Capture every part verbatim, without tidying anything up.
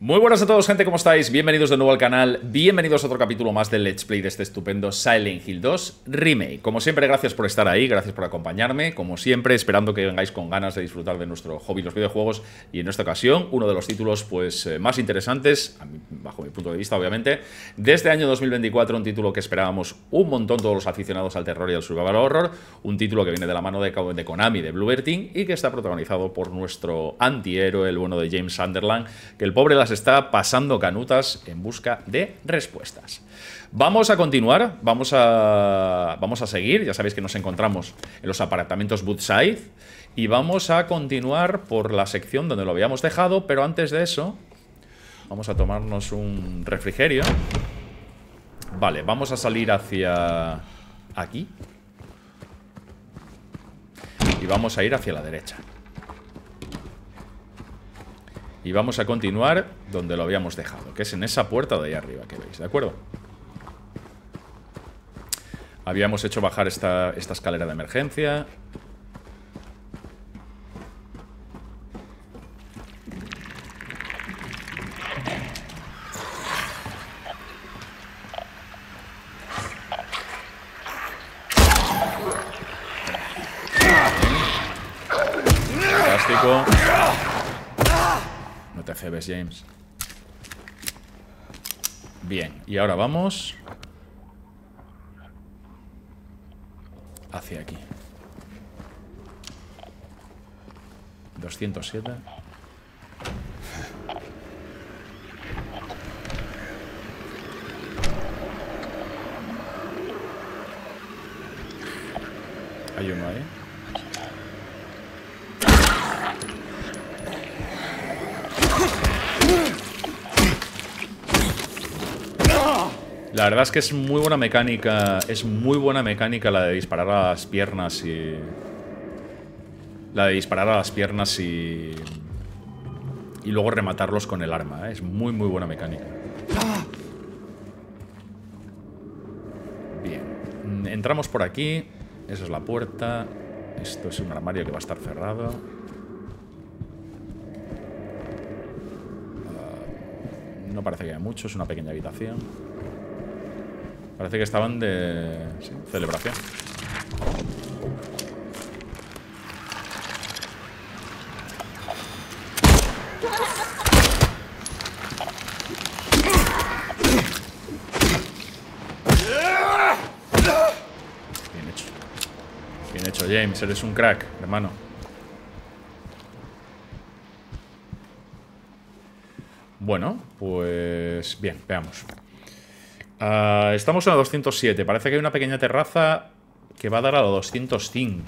Muy buenas a todos, gente, ¿cómo estáis? Bienvenidos de nuevo al canal, bienvenidos a otro capítulo más del Let's Play de este estupendo Silent Hill dos Remake. Como siempre, gracias por estar ahí, gracias por acompañarme, como siempre, esperando que vengáis con ganas de disfrutar de nuestro hobby, los videojuegos, y en esta ocasión, uno de los títulos pues eh, más interesantes, a mí, bajo mi punto de vista, obviamente, de este año dos mil veinticuatro, un título que esperábamos un montón todos los aficionados al terror y al survival horror, un título que viene de la mano de, de Konami, de Bloober Team, y que está protagonizado por nuestro antihéroe, el bueno de James Sunderland, que el pobre las está pasando canutas en busca de respuestas. Vamos a continuar, vamos a, vamos a seguir, ya sabéis que nos encontramos en los apartamentos Woodside, y vamos a continuar por la sección donde lo habíamos dejado, pero antes de eso, vamos a tomarnos un refrigerio. Vale, vamos a salir hacia aquí, y vamos a ir hacia la derecha. Y vamos a continuar donde lo habíamos dejado, que es en esa puerta de ahí arriba que veis, ¿de acuerdo? Habíamos hecho bajar esta, esta escalera de emergencia. Fantástico. No te cebes, James. Bien, y ahora vamos hacia aquí. doscientos siete. Hay uno ahí. La verdad es que es muy buena mecánica. Es muy buena mecánica la de disparar a las piernas y... La de disparar a las piernas y... Y luego rematarlos con el arma, ¿eh? Es muy, muy buena mecánica. Bien. Entramos por aquí. Esa es la puerta. Esto es un armario que va a estar cerrado. Uh, no parece que haya mucho. Es una pequeña habitación. Parece que estaban de... sí, celebración. Bien hecho. Bien hecho, James. Eres un crack, hermano. Bueno, pues... bien, veamos. Uh, estamos en la doscientos siete. Parece que hay una pequeña terraza que va a dar a la doscientos cinco.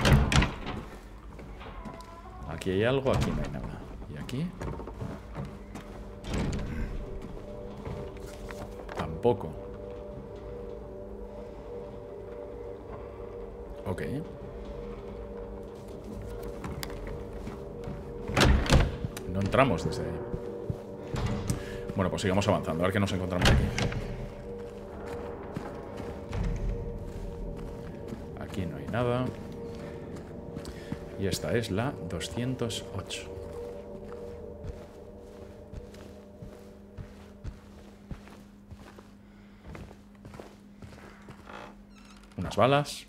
Aquí hay algo, aquí no hay nada. ¿Y aquí? Tampoco. Ok. No entramos desde ahí. Bueno, pues sigamos avanzando. A ver qué nos encontramos aquí. Aquí no hay nada. Y esta es la doscientos ocho. Unas balas.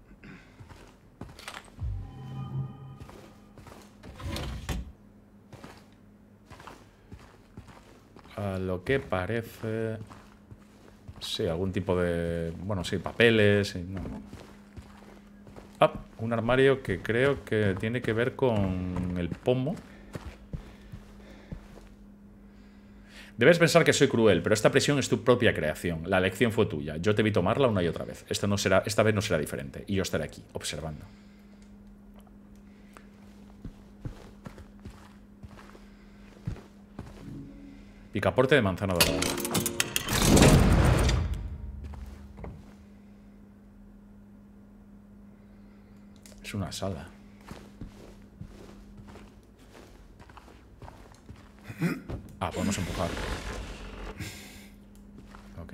A lo que parece... sí, algún tipo de... bueno, sí, papeles... no. Ah, un armario que creo que tiene que ver con el pomo. Debes pensar que soy cruel, pero esta prisión es tu propia creación. La elección fue tuya. Yo te vi tomarla una y otra vez. Esto no será, esta vez no será diferente. Y yo estaré aquí, observando. Picaporte de manzana dorada. Es una sala. Ah, podemos empujar. Ok.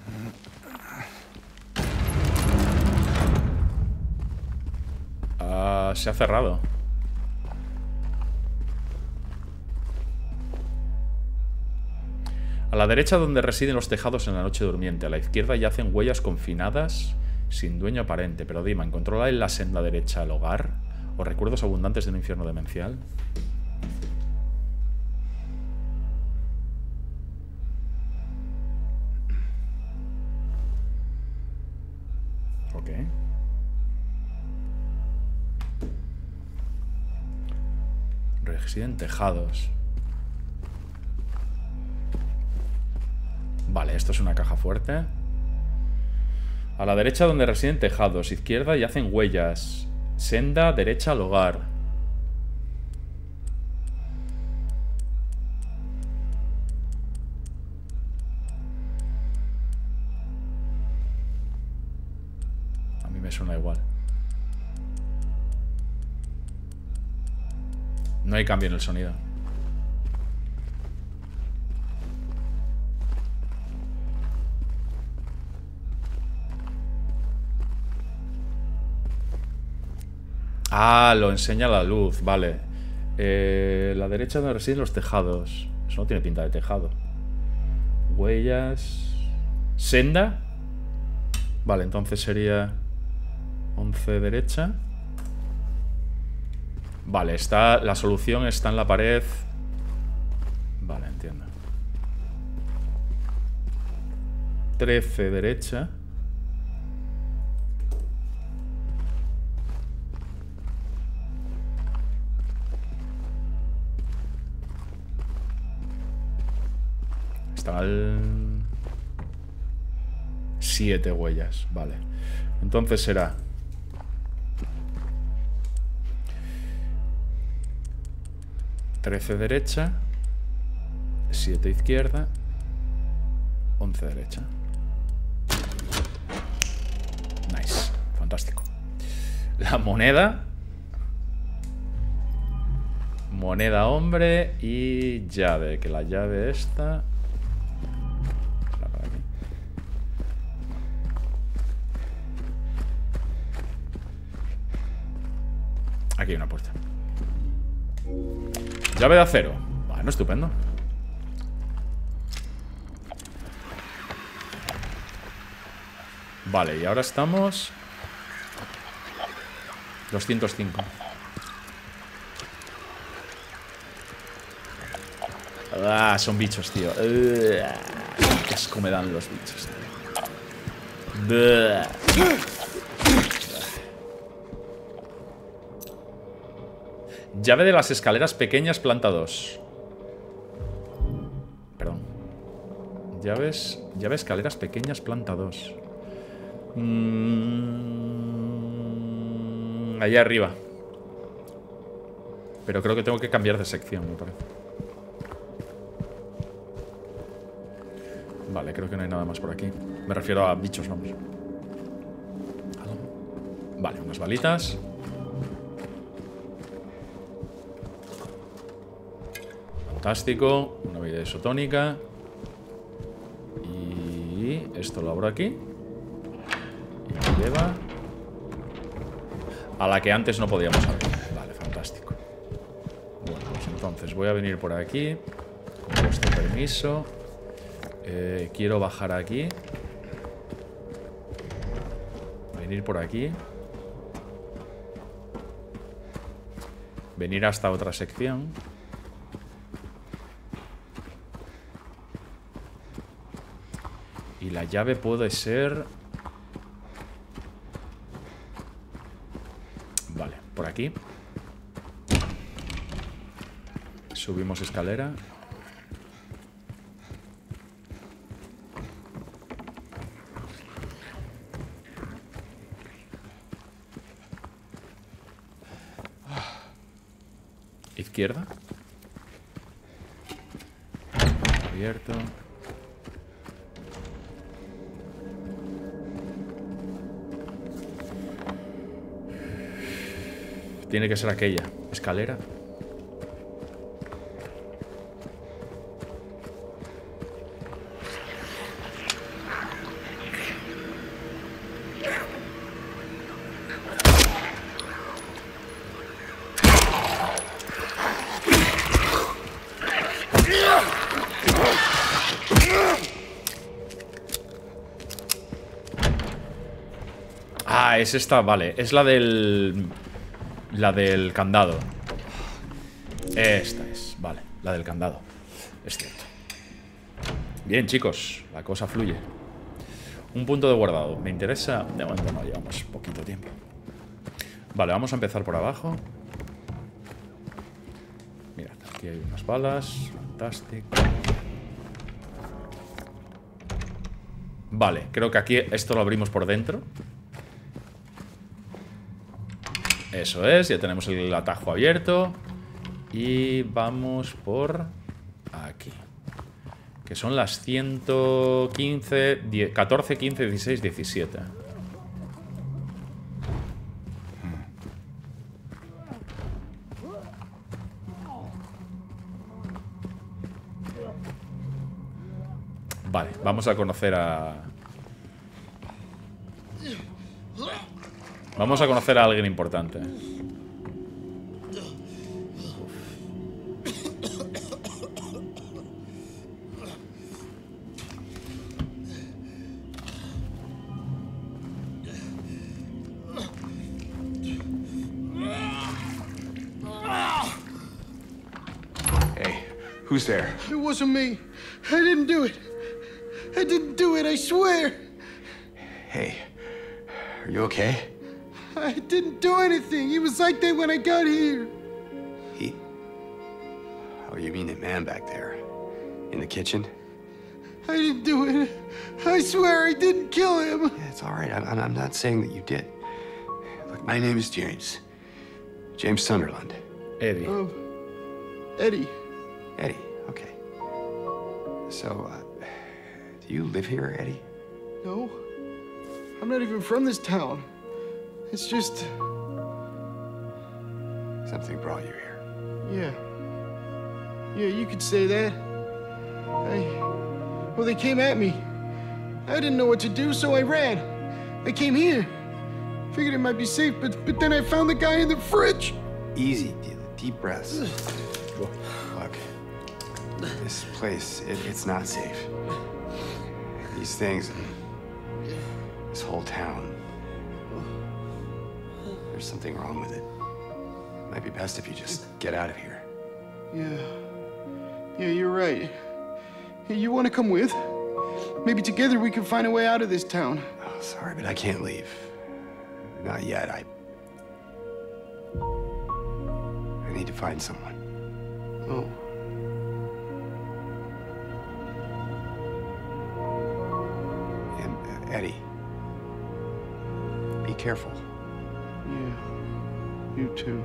Ah, se ha cerrado. A la derecha donde residen los tejados en la noche durmiente. A la izquierda yacen huellas confinadas sin dueño aparente. Pero Dima, ¿encontró en la senda derecha el hogar? ¿O recuerdos abundantes de un infierno demencial? Ok. Residen tejados. Vale, esto es una caja fuerte. A la derecha donde residen tejados. Izquierda y hacen huellas. Senda derecha al hogar. A mí me suena igual. No hay cambio en el sonido. Ah, lo enseña la luz, vale. Eh, la derecha donde residen los tejados. Eso no tiene pinta de tejado. Huellas. Senda. Vale, entonces sería once derecha. Vale, está, la solución está en la pared. Vale, entiendo. trece derecha. Está al... siete huellas, vale. Entonces será... trece derecha, siete izquierda, once derecha. Nice, fantástico. La moneda. Moneda hombre y llave, que la llave esta... Aquí hay una puerta. Llave de acero. Bueno, estupendo. Vale, y ahora estamos... doscientos cinco. Ah, son bichos, tío. Qué asco me dan los bichos, tío. Llave de las escaleras pequeñas, planta dos. Perdón. Llaves... Llave escaleras pequeñas, planta dos. Mm, allá arriba. Pero creo que tengo que cambiar de sección, me parece. Vale, creo que no hay nada más por aquí. Me refiero a bichos, vamos. Vale, unas balitas. Fantástico. Una bebida isotónica. Y esto lo abro aquí. Y me lleva a la que antes no podíamos abrir. Vale, fantástico. Bueno, pues entonces voy a venir por aquí. Con vuestro permiso. Eh, quiero bajar aquí. Venir por aquí. Venir hasta otra sección. Y la llave puede ser... Vale, por aquí. Subimos escalera. Izquierda. Abierto. Tiene que ser aquella. Escalera. Ah, es esta, vale. Es la del... La del candado. Esta es, vale. La del candado. Es cierto. Bien, chicos. La cosa fluye. Un punto de guardado. Me interesa... De momento no, llevamos poquito tiempo. Vale, vamos a empezar por abajo. Mirad, aquí hay unas balas. Fantástico. Vale, creo que aquí esto lo abrimos por dentro. Eso es, ya tenemos el atajo abierto. Y vamos por aquí. Que son las ciento quince, catorce, quince, dieciséis, diecisiete. Vale, vamos a conocer a... Vamos a conocer a alguien importante. Hey, who's there? It wasn't me. I didn't do it. I didn't do it, I swear. Hey, are you okay? I didn't do anything. He was like that when I got here. He... Oh, you mean the man back there? In the kitchen? I didn't do it. I swear I didn't kill him. Yeah, it's all right. I'm, I'm not saying that you did. Look, my name is James. James Sunderland. Eddie. Um, Eddie. Eddie, okay. So, uh, do you live here, Eddie? No. I'm not even from this town. It's just... Something brought you here. Yeah. Yeah, you could say that. I... Well, they came at me. I didn't know what to do, so I ran. I came here. Figured it might be safe, but, but then I found the guy in the fridge. Easy, deep breaths. Look, this place, it, it's not safe. These things, and this whole town, there's something wrong with it. Might be best if you just get out of here. Yeah. Yeah, you're right. Hey, you want to come with? Maybe together we can find a way out of this town. Oh, sorry, but I can't leave. Not yet. I... I need to find someone. Oh. And, uh, Eddie, be careful. Yeah. You too.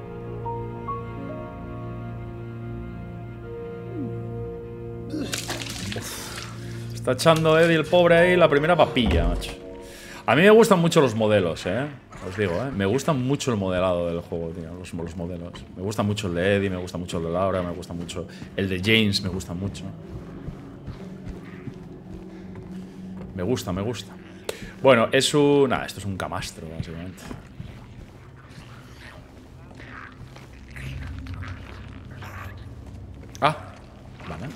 Está echando Eddie el pobre ahí la primera papilla, macho. A mí me gustan mucho los modelos, eh. Os digo, eh. Me gusta mucho el modelado del juego, tío. Los, los modelos. Me gusta mucho el de Eddie, me gusta mucho el de Laura, me gusta mucho. El de James me gusta mucho. Me gusta, me gusta. Bueno, es un... Nada, esto es un camastro, básicamente. Ah, vale.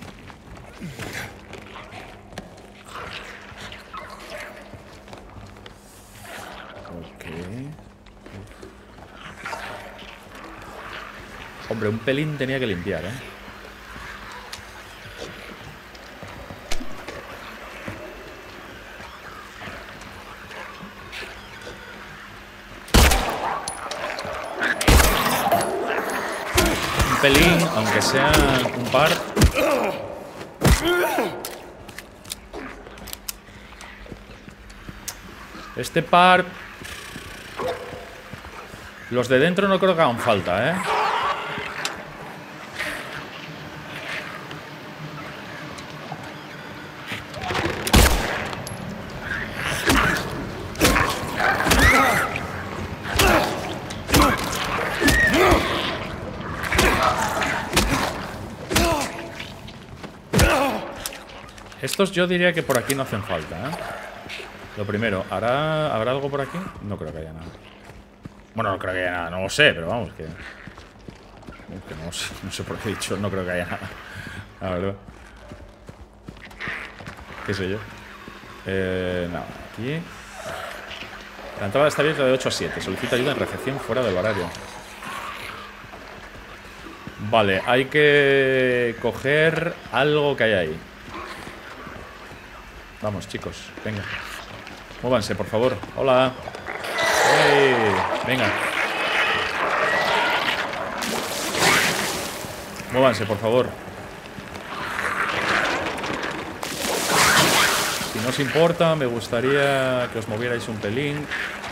Ok. Hombre, un pelín tenía que limpiar, ¿eh? Un pelín, aunque sea un par. Este par... Los de dentro no creo que hagan falta, ¿eh? Estos yo diría que por aquí no hacen falta, ¿eh? Lo primero, ¿hará, ¿habrá algo por aquí? No creo que haya nada. Bueno, no creo que haya nada, no lo sé, pero vamos, que... que no, sé, no sé por qué he dicho, no creo que haya nada. La verdad. ¿Qué sé yo? Eh, nada, aquí. La entrada está abierta de ocho a siete. Solicita ayuda en recepción fuera del horario. Vale, hay que coger algo que hay ahí. Vamos, chicos, venga. Móvanse, por favor. Hola. Hey, venga. Móvanse, por favor. Si no os importa, me gustaría que os movierais un pelín.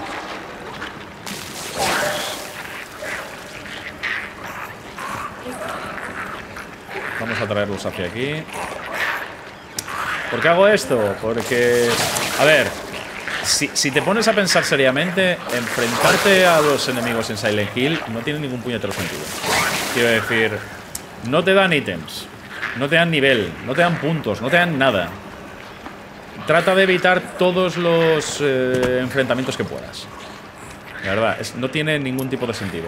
Vamos a traerlos hacia aquí. ¿Por qué hago esto? Porque, a ver, si, si te pones a pensar seriamente, enfrentarte a los enemigos en Silent Hill no tiene ningún puñetero sentido. Quiero decir, no te dan ítems, no te dan nivel, no te dan puntos, no te dan nada. Trata de evitar todos los eh, enfrentamientos que puedas. La verdad, es, no tiene ningún tipo de sentido.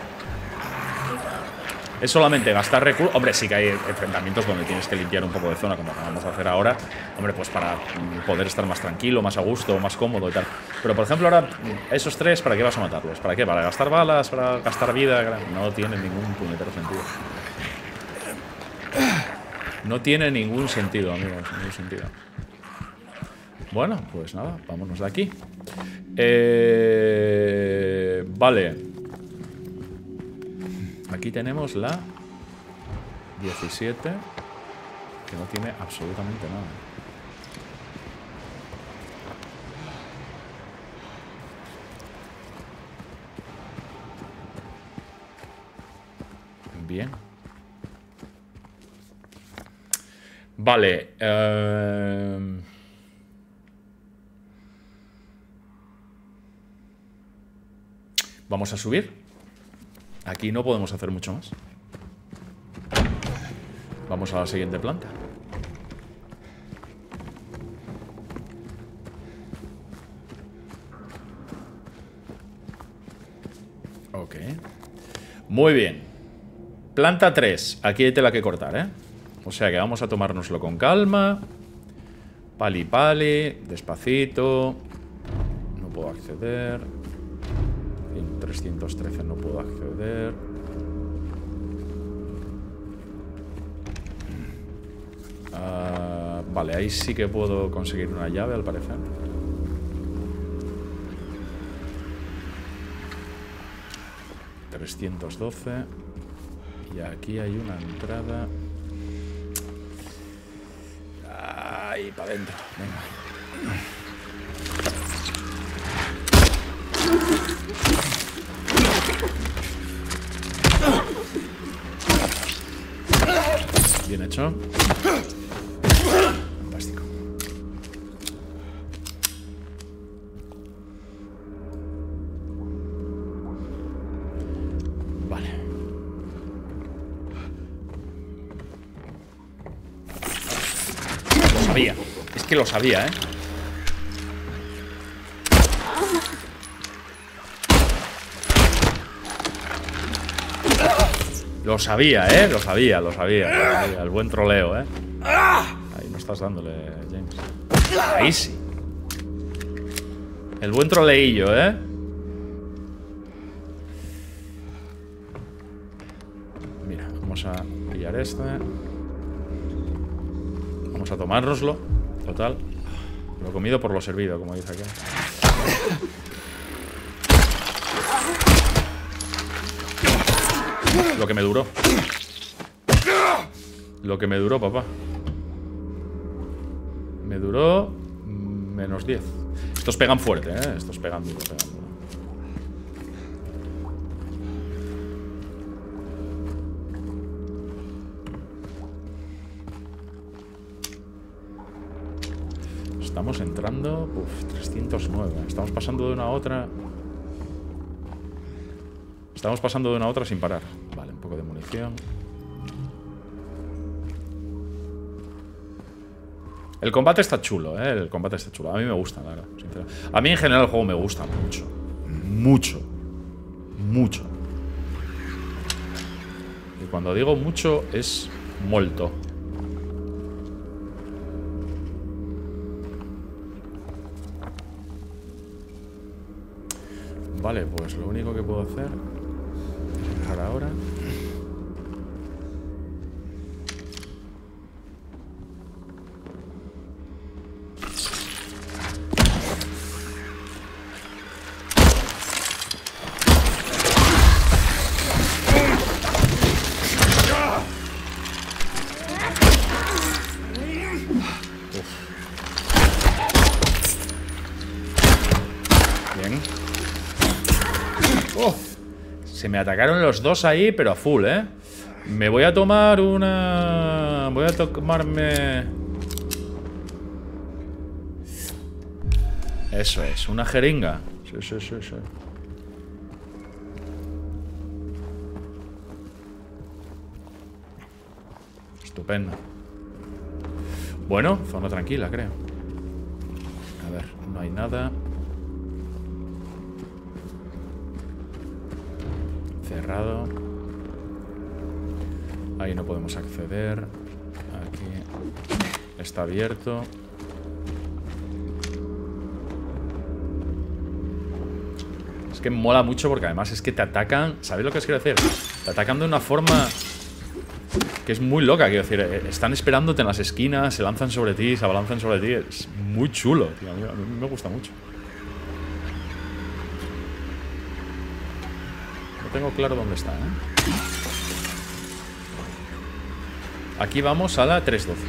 Es solamente gastar recursos. Hombre, sí que hay enfrentamientos donde tienes que limpiar un poco de zona, como vamos a hacer ahora. Hombre, pues para poder estar más tranquilo, más a gusto, más cómodo y tal. Pero, por ejemplo, ahora, esos tres, ¿para qué vas a matarlos? ¿Para qué? ¿Para gastar balas? ¿Para gastar vida? No tiene ningún puñetero sentido. No tiene ningún sentido, amigos. Ningún sentido. Bueno, pues nada, vámonos de aquí. Eh, vale. Aquí tenemos la diecisiete, que no tiene absolutamente nada. Bien. Vale. Eh... Vamos a subir. Aquí no podemos hacer mucho más. Vamos a la siguiente planta. Ok. Muy bien. Planta tres. Aquí hay tela que cortar, ¿eh? O sea que vamos a tomárnoslo con calma. Pali pali. Despacito. No puedo acceder. trescientos trece no puedo acceder. Uh, vale, ahí sí que puedo conseguir una llave, al parecer. trescientos doce. Y aquí hay una entrada. Ahí, para adentro. Venga. Bien hecho. Fantástico. Vale. Lo sabía. Es que lo sabía, ¿eh? Lo sabía, ¿eh? Lo sabía, lo sabía, lo sabía. El buen troleo, ¿eh? Ahí no estás dándole, James. Ahí sí. El buen troleillo, ¿eh? Mira, vamos a pillar este. Vamos a tomárnoslo. Total. Lo comido por lo servido, como dice aquí. Lo que me duró. Lo que me duró, papá. Me duró menos diez. Estos pegan fuerte, ¿eh? Estos pegan duro, pegan duro. Estamos entrando... Uf, trescientos nueve. Estamos pasando de una a otra... Estamos pasando de una a otra sin parar. Vale, un poco de munición. El combate está chulo, ¿eh? El combate está chulo. A mí me gusta, claro. Sinceramente. A mí en general el juego me gusta mucho. Mucho. Mucho. Y cuando digo mucho es molto. Vale, pues lo único que puedo hacer es dejar ahora. Me atacaron los dos ahí, pero a full, ¿eh? Me voy a tomar una... Voy a tomarme... Eso es, una jeringa. Sí, sí, sí, sí. Estupendo. Bueno, zona tranquila, creo. A ver, no hay nada. Cerrado. Ahí no podemos acceder. Aquí está abierto. Es que mola mucho porque además es que te atacan. ¿Sabéis lo que os quiero decir? Te atacan de una forma que es muy loca. Quiero decir, están esperándote en las esquinas, se lanzan sobre ti, se abalanzan sobre ti. Es muy chulo, tío. A mí, a mí me gusta mucho. Tengo claro dónde está, ¿eh? Aquí vamos a la tres doce.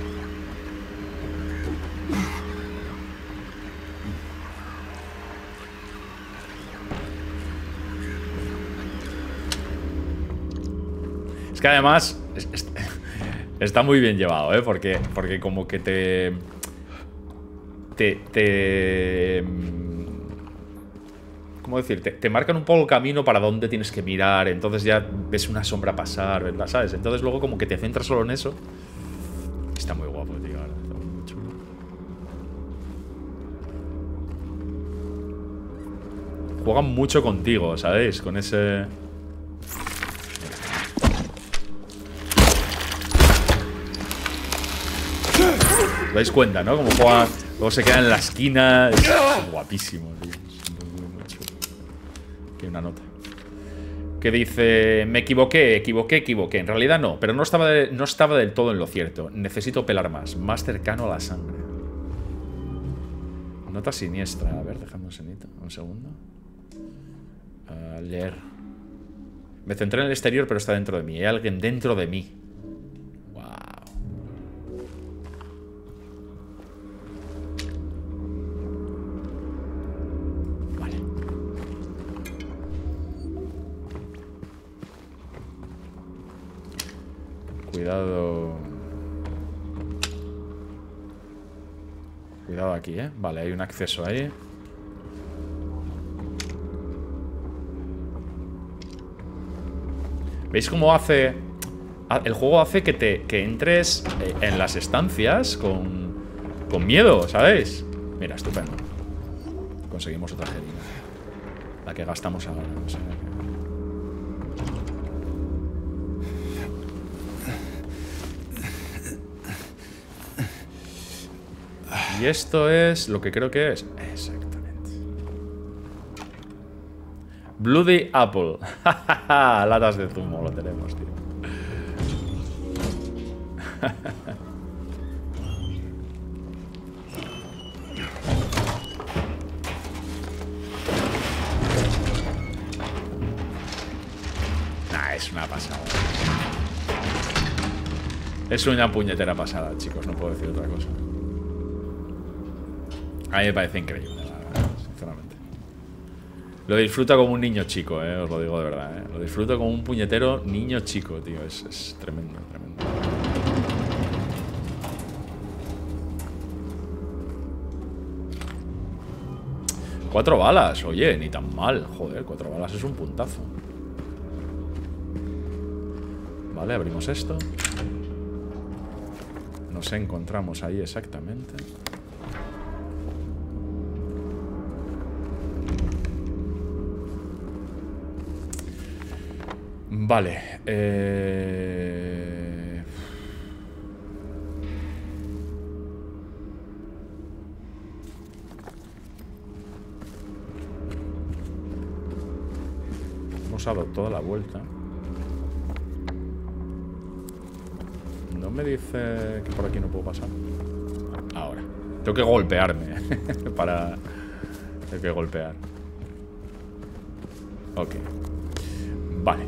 Es que además es, es, está muy bien llevado, ¿eh? Porque, porque como que te... Te... te ¿Cómo decir? Te, te marcan un poco el camino para dónde tienes que mirar. Entonces ya ves una sombra pasar, ¿verdad? ¿Sabes? Entonces luego como que te centras solo en eso. Está muy guapo, tío. Está muy chulo. Juegan mucho contigo, ¿sabéis? Con ese... ¿Os dais cuenta, no? Como juegan... Luego se quedan en la esquina. Es guapísimo, tío. Una nota que dice: me equivoqué, equivoqué, equivoqué. En realidad no, pero no estaba, de, no estaba del todo en lo cierto. Necesito pelar más, más cercano a la sangre. Nota siniestra. A ver, déjame un senito, un segundo. Uh, leer. Me centré en el exterior, pero está dentro de mí. Hay alguien dentro de mí. Cuidado. Cuidado aquí, ¿eh? Vale, hay un acceso ahí. ¿Veis cómo hace? El juego hace que te que entres en las estancias con, con miedo, ¿sabéis? Mira, estupendo. Conseguimos otra jeringa. La que gastamos ahora, no sé. Y esto es lo que creo que es. Exactamente. Bloody Apple. Latas de zumo lo tenemos, tío. Nah, es una pasada. Es una puñetera pasada, chicos. No puedo decir otra cosa. A mí me parece increíble, la verdad, sinceramente. Lo disfruto como un niño chico, eh, os lo digo de verdad, eh. Lo disfruto como un puñetero niño chico, tío. Es, es tremendo, tremendo. Cuatro balas, oye, ni tan mal. Joder, cuatro balas es un puntazo. Vale, abrimos esto. Nos encontramos ahí exactamente. Vale. Eh... hemos dado toda la vuelta. No me dice que por aquí no puedo pasar. Ahora. Tengo que golpearme. Para... Tengo que golpear. Ok. Vale.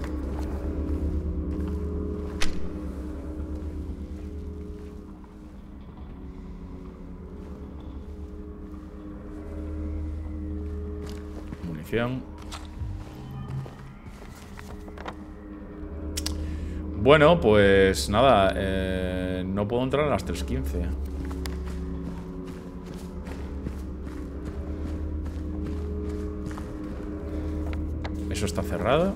Munición. Bueno, pues nada, eh, no puedo entrar a las tres quince. Eso está cerrado.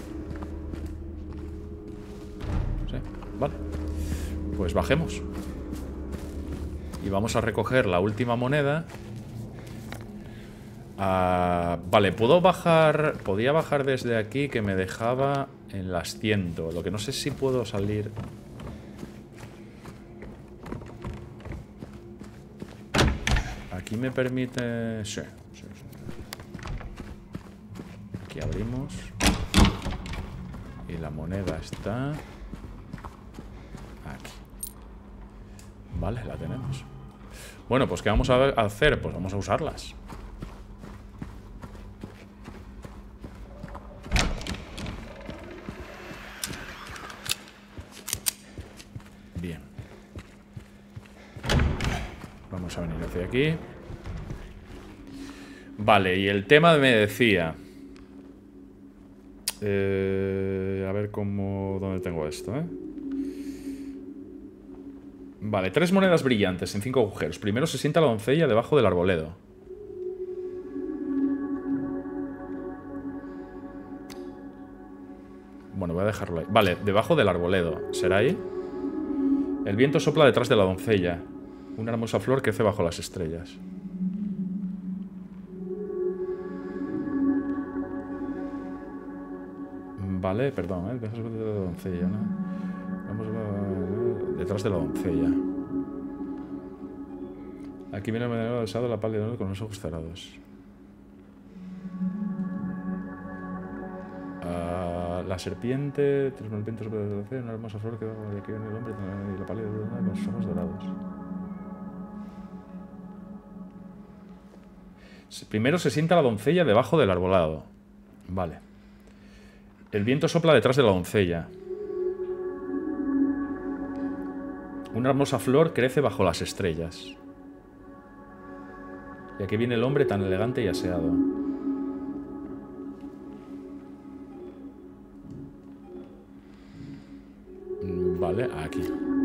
Sí, vale. Pues bajemos. Y vamos a recoger la última moneda. Ah, vale, puedo bajar. Podía bajar desde aquí, que me dejaba en las cien. Lo que no sé si puedo salir. Aquí me permite. Sí, sí, sí. Aquí abrimos. Y la moneda está aquí. Vale, la tenemos. Bueno, pues ¿qué vamos a hacer? Pues vamos a usarlas. Bien. Vamos a venir hacia aquí. Vale, y el tema me decía... Eh, a ver cómo... ¿Dónde tengo esto, eh? Vale, tres monedas brillantes en cinco agujeros. Primero se sienta la doncella debajo del arboledo. Bueno, voy a dejarlo ahí. Vale, debajo del arboledo. ¿Será ahí? El viento sopla detrás de la doncella. Una hermosa flor crece bajo las estrellas. Vale, perdón, ¿eh? Detrás de la doncella, ¿no? Vamos a... Detrás de la doncella. Aquí viene el marinero deseado, la pálida con los ojos cerrados. Uh, la serpiente, tres mil vientos sobre la doncella, una hermosa flor que va de aquí viene el hombre y la pálida con los ojos dorados. Primero se sienta la doncella debajo del arbolado. Vale. El viento sopla detrás de la doncella. Una hermosa flor crece bajo las estrellas. Y aquí viene el hombre tan elegante y aseado. Vale, aquí.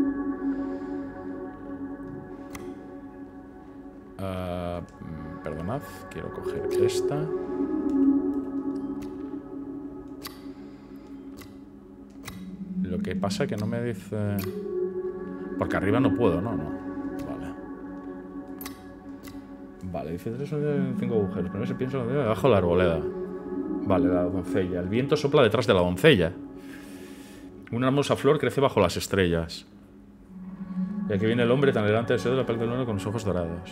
Uh, perdonad, quiero coger esta. Lo que pasa es que no me dice... Porque arriba no puedo, ¿no? No. Vale. Vale, dice tres en cinco agujeros. Primero se piensa debajo de la arboleda. Vale, la doncella. El viento sopla detrás de la doncella. Una hermosa flor crece bajo las estrellas. Y aquí viene el hombre tan elegante de la piel de luna con los ojos dorados.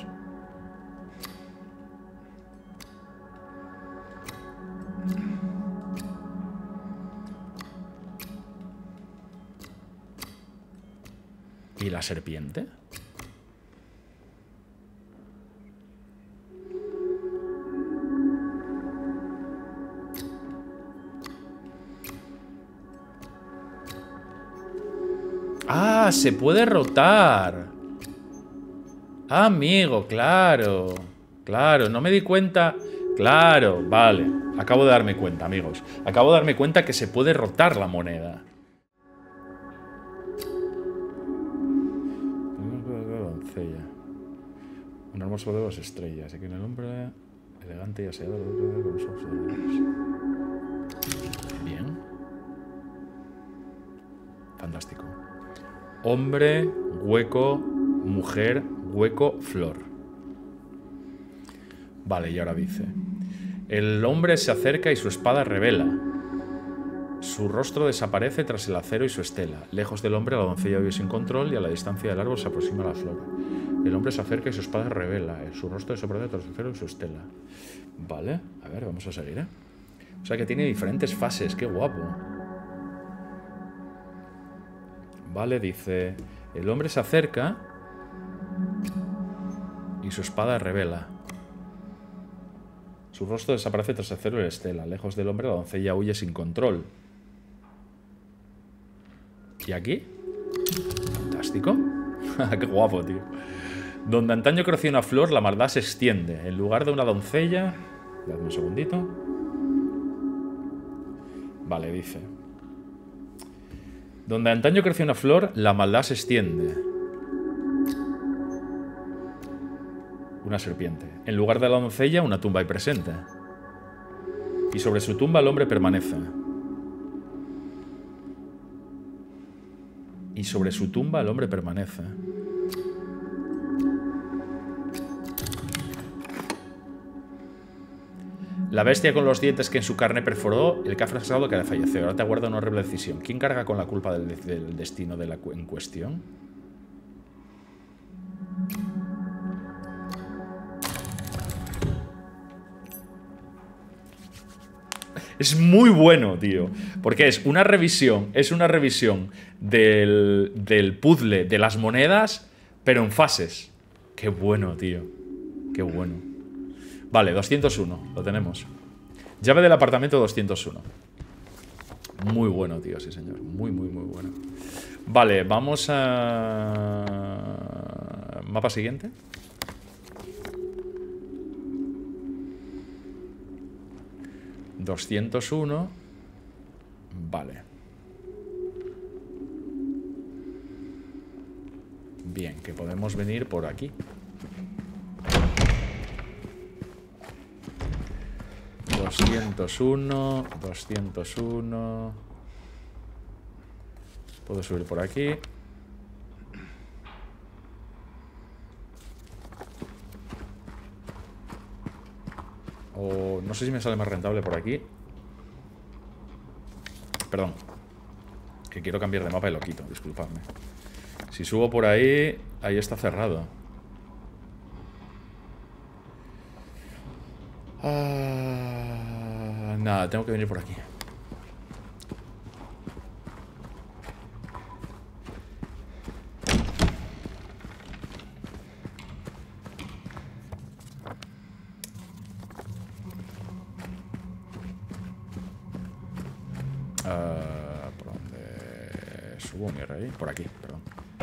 ¿Y la serpiente? ¡Ah! Se puede rotar. Ah, amigo, claro. Claro, no me di cuenta. Claro, vale. Acabo de darme cuenta, amigos. Acabo de darme cuenta que se puede rotar la moneda. Un hermoso de las estrellas. Aquí en el hombre elegante y aseado con los ojos dorados. Bien. Fantástico. Hombre, hueco, mujer, hueco, flor. Vale, y ahora dice: el hombre se acerca y su espada revela. Su rostro desaparece tras el acero y su estela. Lejos del hombre la doncella vive sin control y a la distancia del árbol se aproxima la flor. El hombre se acerca y su espada revela. Su rostro desaparece tras el acero y su estela. Vale, a ver, vamos a seguir, ¿eh? sea que tiene diferentes fases. Qué guapo. Vale, dice... El hombre se acerca y su espada revela. Su rostro desaparece tras hacerlo el estela. Lejos del hombre, la doncella huye sin control. ¿Y aquí? Fantástico. Qué guapo, tío. Donde antaño creció una flor, la maldad se extiende. En lugar de una doncella... Dadme un segundito. Vale, dice... Donde antaño creció una flor, la maldad se extiende. Una serpiente. En lugar de la doncella, una tumba hay presente. Y sobre su tumba el hombre permanece. Y sobre su tumba el hombre permanece. La bestia con los dientes que en su carne perforó, el que ha fracasado que ha fallecido. Ahora te aguarda una horrible decisión. ¿Quién carga con la culpa del, del destino de la, en cuestión? Es muy bueno, tío. Porque es una revisión, es una revisión del, del puzzle de las monedas, pero en fases. Qué bueno, tío. Qué bueno. Vale, doscientos uno, lo tenemos. Llave del apartamento doscientos uno. Muy bueno, tío, sí señor. Muy, muy, muy bueno. Vale, vamos a... Mapa siguiente. doscientos uno. Vale. Bien, que podemos venir por aquí. doscientos uno, doscientos uno. Puedo subir por aquí. O no sé si me sale más rentable por aquí. Perdón. Que quiero cambiar de mapa y lo quito, disculpadme. Si subo por ahí, ahí está cerrado. Ah, nada, tengo que venir por aquí. Uh, ¿Por dónde subo, mi rey? Por aquí, perdón.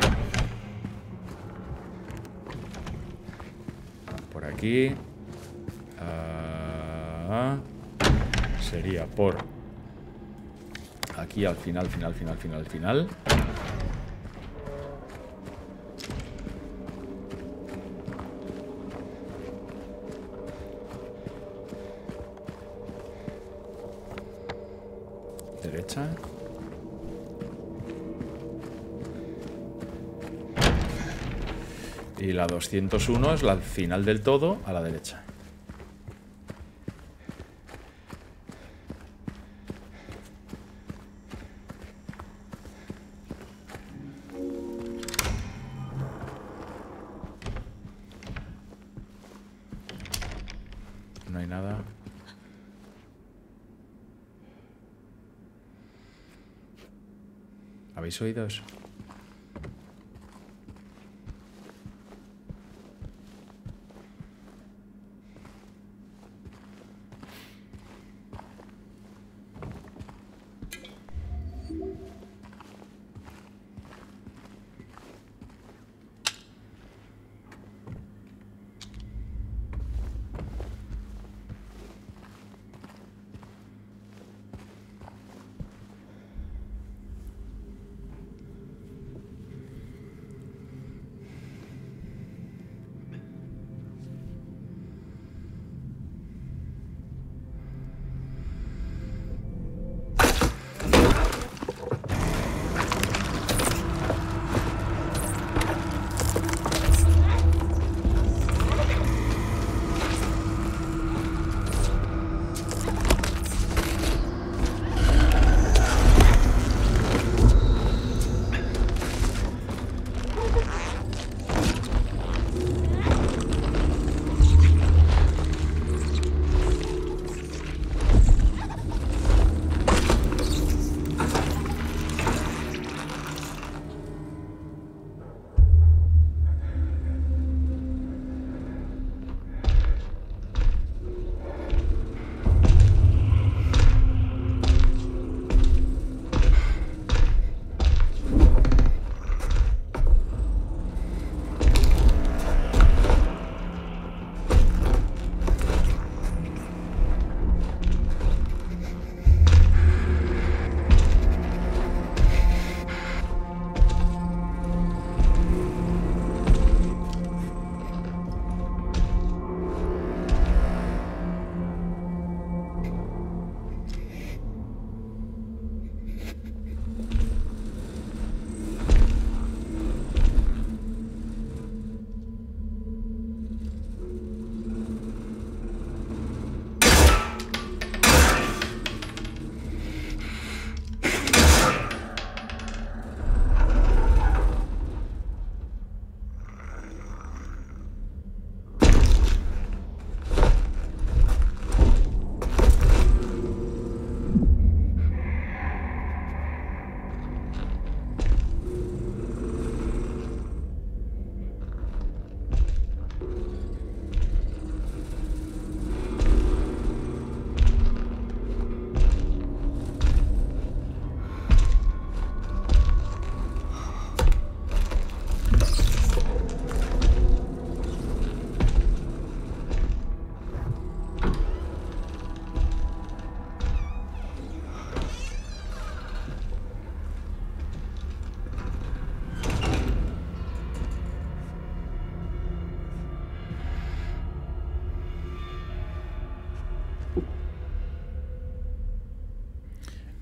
Por aquí. Uh, sería por aquí al final, final, final, final, final. Derecha. Y la doscientos uno es la final del todo a la derecha. No hay nada. ¿Habéis oído eso?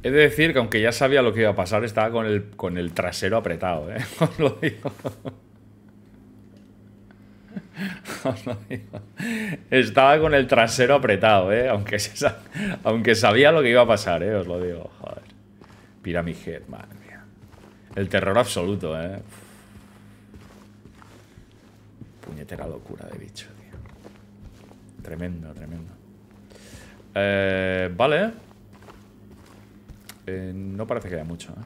He de decir que aunque ya sabía lo que iba a pasar, estaba con el, con el trasero apretado, ¿eh? Os lo digo. Os lo digo. Estaba con el trasero apretado, ¿eh? Aunque, aunque sabía lo que iba a pasar, ¿eh? Os lo digo. Joder. Pyramid Head, madre mía. El terror absoluto, ¿eh? Puñetera locura de bicho, tío. Tremendo, tremendo. Eh, vale. Eh, no parece que haya mucho, ¿eh?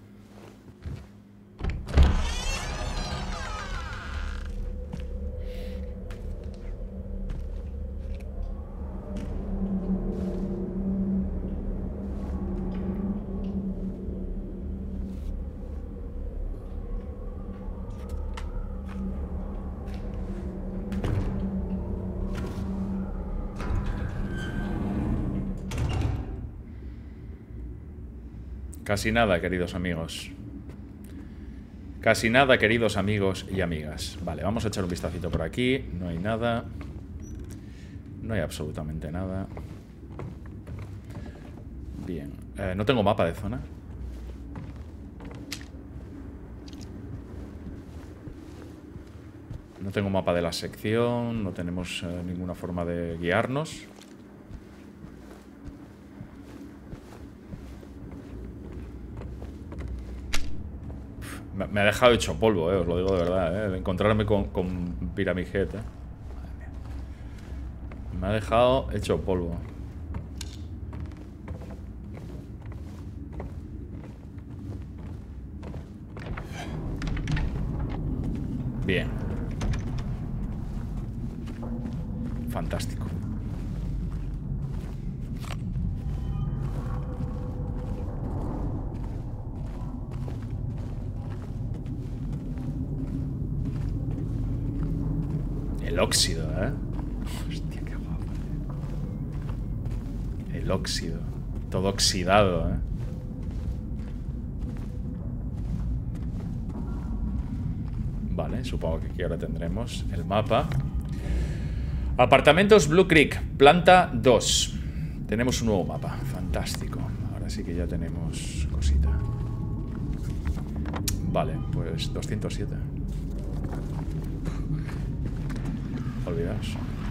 Casi nada, queridos amigos. Casi nada, queridos amigos y amigas. Vale, vamos a echar un vistacito por aquí. No hay nada. No hay absolutamente nada. Bien. Eh, no tengo mapa de zona. No tengo mapa de la sección. No tenemos eh, ninguna forma de guiarnos. Me ha dejado hecho polvo, eh, os lo digo de verdad, eh, de encontrarme con, con Pyramid Head, eh. Me ha dejado hecho polvo. Bien. Fantástico. El óxido, ¿eh? Hostia, qué guapo. El óxido. Todo oxidado, ¿eh? Vale, supongo que aquí ahora tendremos el mapa. Apartamentos Blue Creek, planta dos. Tenemos un nuevo mapa, fantástico. Ahora sí que ya tenemos cosita. Vale, pues doscientos siete. Olvidaos.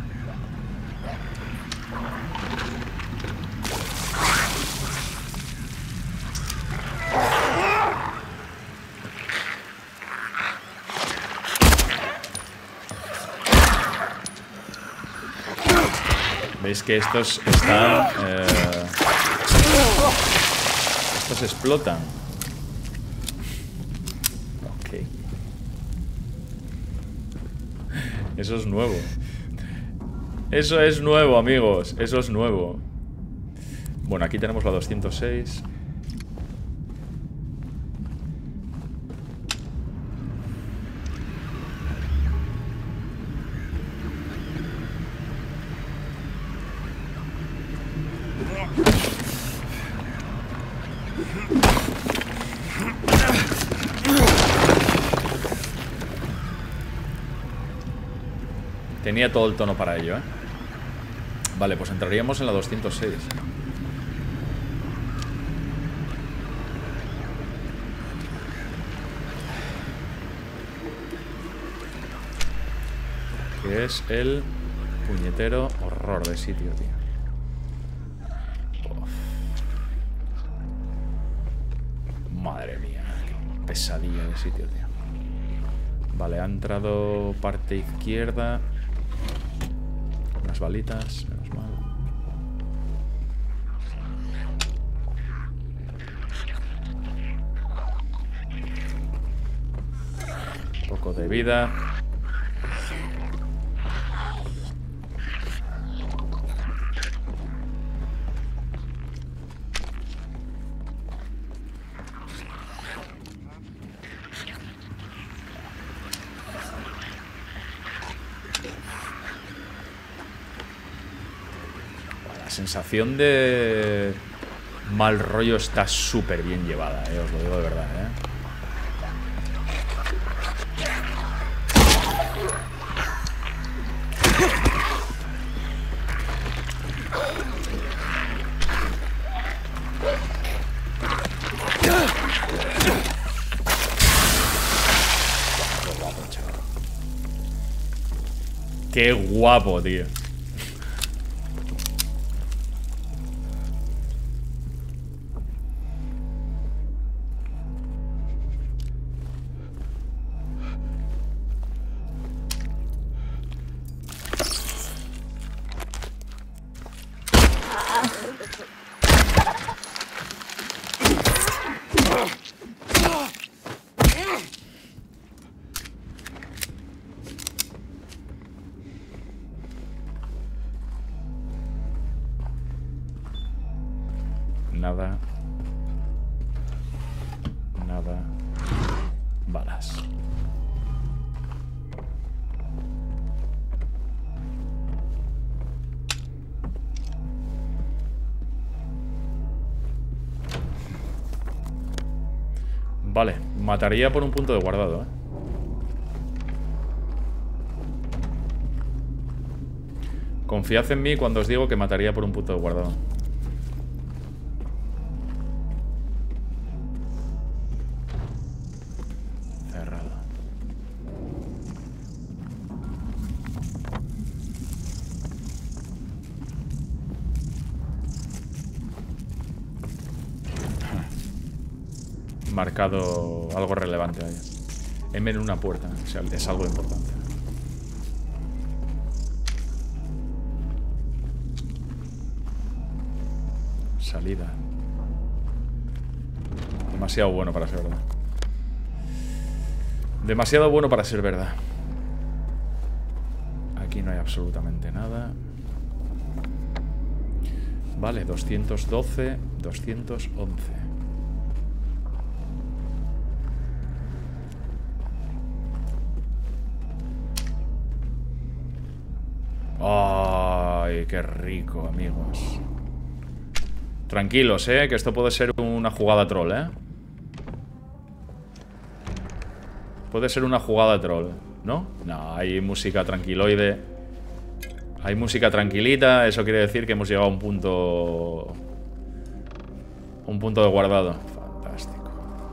Veis que estos están... Eh, estos explotan. Ok. Eso es nuevo. Eso es nuevo, amigos. Eso es nuevo. Bueno, aquí tenemos la doscientos seis. Tenía todo el tono para ello, ¿eh? Vale, pues entraríamos en la doscientos seis. Que es el puñetero horror de sitio, tío. Uf. Madre mía, qué pesadilla de sitio, tío. Vale, ha entrado parte izquierda. Unas balitas, menos mal. Un poco de vida. La sensación de mal rollo está súper bien llevada, eh, os lo digo de verdad, ¿eh? Qué guapo, tío. Nada. Nada. Balas. Vale, mataría por un punto de guardado, ¿eh? Confiad en mí cuando os digo que mataría por un punto de guardado. Cerrado. Marcado algo relevante ahí. M en una puerta, o sea, es algo importante. Salida. Demasiado bueno para ser verdad. Demasiado bueno para ser verdad. Aquí no hay absolutamente nada. Vale, doscientos doce, doscientos once. Ay, qué rico, amigos. Tranquilos, eh, que esto puede ser una jugada troll, eh. Puede ser una jugada troll, ¿no? No, hay música tranquiloide. Hay música tranquilita. Eso quiere decir que hemos llegado a un punto... Un punto de guardado. Fantástico.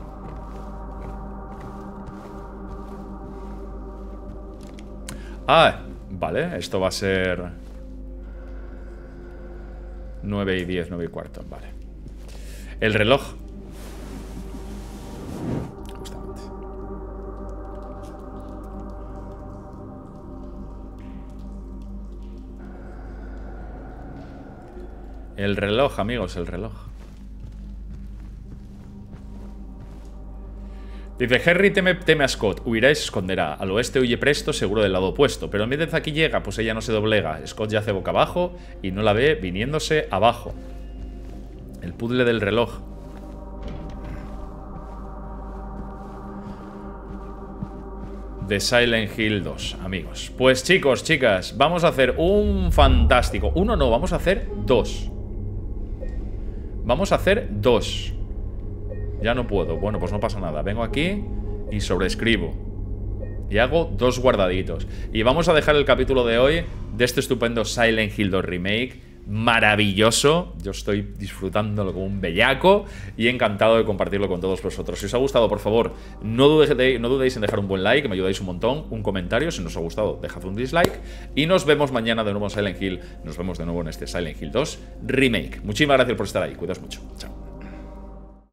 Ah, vale, esto va a ser nueve y diez, nueve y cuarto, vale. El reloj. Justamente. El reloj, amigos, el reloj. Dice, Harry teme, teme a Scott, huirá y se esconderá. Al oeste huye presto, seguro del lado opuesto. Pero mientras aquí llega, pues ella no se doblega. Scott yace boca abajo y no la ve viniéndose abajo. El puzzle del reloj. De Silent Hill dos, amigos. Pues chicos, chicas, vamos a hacer un fantástico. Uno no, vamos a hacer dos. Vamos a hacer dos. Ya no puedo. Bueno, pues no pasa nada. Vengo aquí y sobrescribo. Y hago dos guardaditos. Y vamos a dejar el capítulo de hoy de este estupendo Silent Hill dos Remake. Maravilloso. Yo estoy disfrutándolo como un bellaco y encantado de compartirlo con todos vosotros. Si os ha gustado, por favor, no dudéis, no dudéis en dejar un buen like, me ayudáis un montón. Un comentario, si no os ha gustado, dejad un dislike. Y nos vemos mañana de nuevo en Silent Hill. Nos vemos de nuevo en este Silent Hill dos Remake. Muchísimas gracias por estar ahí. Cuidaos mucho. Chao.